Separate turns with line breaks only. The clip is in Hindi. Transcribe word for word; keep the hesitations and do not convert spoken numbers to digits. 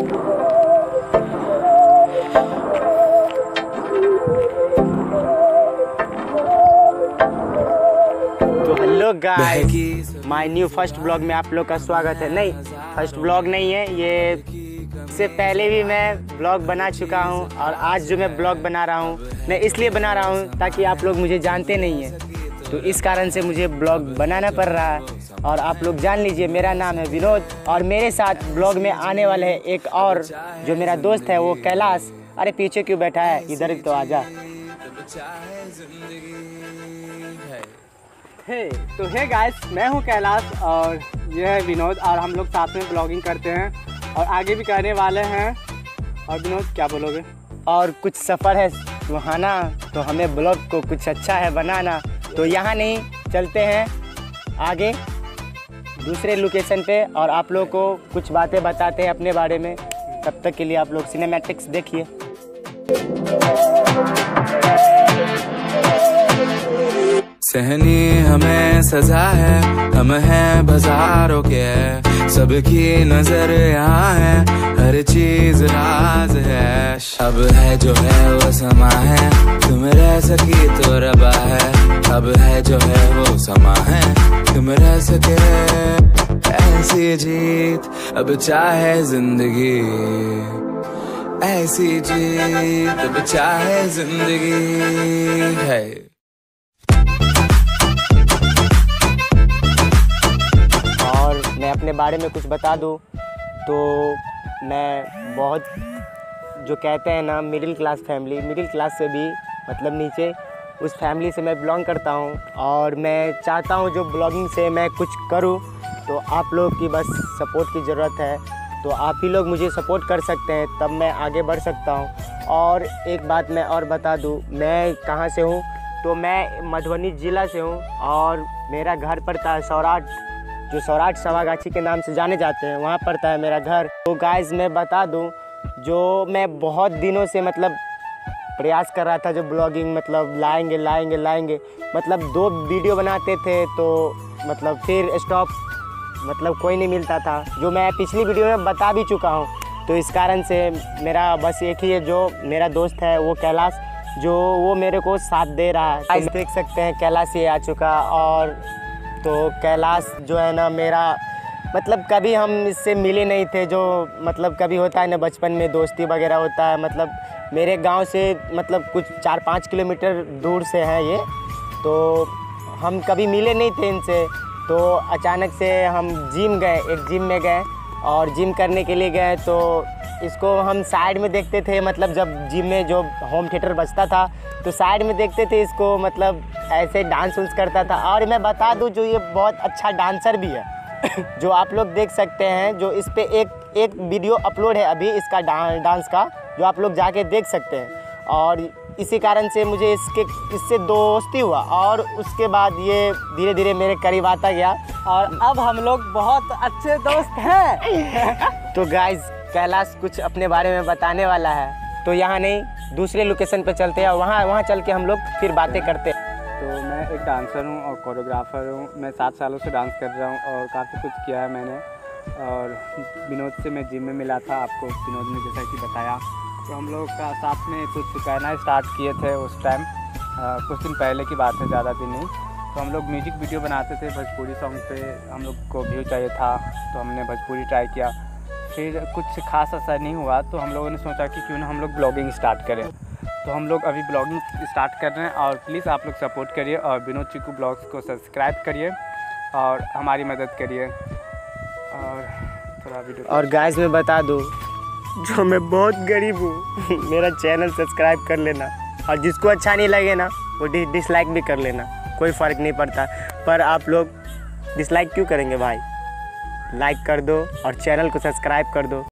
Hello guys, my new first blog में आप लोग का स्वागत है। नहीं, फर्स्ट ब्लॉग नहीं है ये, इससे पहले भी मैं ब्लॉग बना चुका हूं और आज जो मैं ब्लॉग बना रहा हूं मैं इसलिए बना रहा हूं ताकि आप लोग मुझे जानते नहीं हैं, तो इस कारण से मुझे ब्लॉग बनाना पड़ रहा है। और आप लोग जान लीजिए, मेरा नाम है विनोद और मेरे साथ ब्लॉग में आने वाले है एक और जो मेरा दोस्त है वो कैलाश। अरे पीछे क्यों बैठा है, इधर तो आजा।
हे तो हे गाइस, मैं हूं कैलाश और ये है विनोद और हम लोग साथ में ब्लॉगिंग करते हैं और आगे भी करने वाले हैं। और विनोद क्या बोलोगे?
और कुछ सफ़र है सुहाना, तो हमें ब्लॉग को कुछ अच्छा है बनाना, तो यहाँ नहीं चलते हैं आगे दूसरे लोकेशन पे और आप लोग को कुछ बातें बताते हैं अपने बारे में। तब तक के लिए आप लोग सिनेमैटिक्स देखिए।
सहनी हमें सजा है, हम हैं बाजारों के, सबकी नजर यहाँ है, हर चीज राज है। अब है जो है वो समा है, तुम रह सकी तो रबा है। अब है जो है वो समा है, तुम रह सके ऐसी जीत, अब चाहे जिंदगी ऐसी जीत, अब चाहे जिंदगी है।
मैं अपने बारे में कुछ बता दूं तो मैं बहुत जो कहते हैं ना middle class family, middle class से भी मतलब नीचे उस फैमिली से मैं बिलोंग करता हूं और मैं चाहता हूं जो ब्लॉगिंग से मैं कुछ करूं, तो आप लोग की बस सपोर्ट की ज़रूरत है। तो आप ही लोग मुझे सपोर्ट कर सकते हैं, तब मैं आगे बढ़ सकता हूं। और एक बात मैं और बता दूं, मैं कहाँ से हूं, तो मैं मधुबनी ज़िला से हूं और मेरा घर पड़ता है सौराठ, जो सौराठ सवागाछी के नाम से जाने जाते हैं, वहाँ पड़ता है मेरा घर। तो गाइस मैं बता दूं, जो मैं बहुत दिनों से मतलब प्रयास कर रहा था जो ब्लॉगिंग मतलब लाएंगे लाएंगे लाएंगे मतलब दो वीडियो बनाते थे तो मतलब फिर स्टॉप, मतलब कोई नहीं मिलता था, जो मैं पिछली वीडियो में बता भी चुका हूँ। तो इस कारण से मेरा बस एक ही है, जो मेरा दोस्त है वो कैलाश, जो वो मेरे को साथ दे रहा है। गाइस देख सकते हैं कैलाश ये आ चुका। और तो कैलाश जो है ना मेरा मतलब कभी हम इससे मिले नहीं थे, जो मतलब कभी होता है ना बचपन में दोस्ती वगैरह होता है, मतलब मेरे गांव से मतलब कुछ चार पाँच किलोमीटर दूर से है ये, तो हम कभी मिले नहीं थे इनसे। तो अचानक से हम जिम गए, एक जिम में गए और जिम करने के लिए गए, तो इसको हम साइड में देखते थे, मतलब जब जिम में जो होम थिएटर बजता था तो साइड में देखते थे इसको, मतलब ऐसे डांस उन्स करता था। और मैं बता दूं जो ये बहुत अच्छा डांसर भी है जो आप लोग देख सकते हैं, जो इस पे एक एक वीडियो अपलोड है अभी इसका डा, डांस का, जो आप लोग जाके देख सकते हैं। और इसी कारण से मुझे इसके इससे दोस्ती हुआ और उसके बाद ये धीरे धीरे मेरे करीब आता गया
और अब हम लोग बहुत अच्छे दोस्त हैं।
तो गाइज कैलाश कुछ अपने बारे में बताने वाला है, तो यहाँ नहीं दूसरे लोकेशन पे चलते हैं और वहाँ वहाँ चल के हम लोग फिर बातें करते हैं।
तो मैं एक डांसर हूँ और कोरियोग्राफर हूँ। मैं सात सालों से डांस कर रहा हूँ और काफ़ी कुछ किया है मैंने। और विनोद से मैं जिम में मिला था, आपको विनोद ने जैसा कि बताया, तो हम लोग का साथ में कुछ कहना स्टार्ट किए थे उस टाइम, कुछ दिन पहले की बात है, ज़्यादा दिन नहीं। तो हम लोग म्यूजिक वीडियो बनाते थे भोजपुरी सॉन्ग पे, हम लोग को व्यू चाहिए था तो हमने भोजपुरी ट्राई किया, फिर कुछ खास असर नहीं हुआ, तो हम लोगों ने सोचा कि क्यों ना हम लोग ब्लॉगिंग स्टार्ट करें। तो हम लोग अभी ब्लॉगिंग स्टार्ट कर रहे हैं और प्लीज़ आप लोग सपोर्ट करिए और विनोद चिकू ब्लॉग्स को सब्सक्राइब करिए और हमारी मदद करिए। और थोड़ा वीडियो
और गाइस मैं बता दूं, जो मैं बहुत गरीब हूँ मेरा चैनल सब्सक्राइब कर लेना, और जिसको अच्छा नहीं लगे ना वो डिसलाइक भी कर लेना, कोई फ़र्क नहीं पड़ता। पर आप लोग डिसलाइक क्यों करेंगे भाई, लाइक कर दो और चैनल को सब्सक्राइब कर दो।